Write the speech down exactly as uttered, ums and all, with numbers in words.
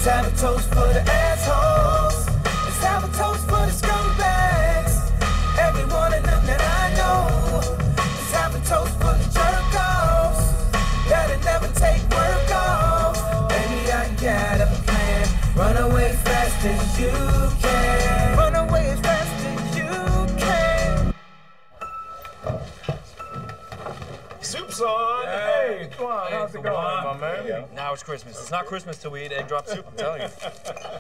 Let's have a toast for the assholes. Let's have a toast for the scumbags. Every one of them that I know. Let's have a toast for the jerk-offs that'll never take work off. Baby, I got a plan. Run away fast as you can. Run away as fast as you can. Soup's on. Hey, come on. How's it going, my man? Now it's Christmas. It's not Christmas till we eat egg drop soup, I'm telling you.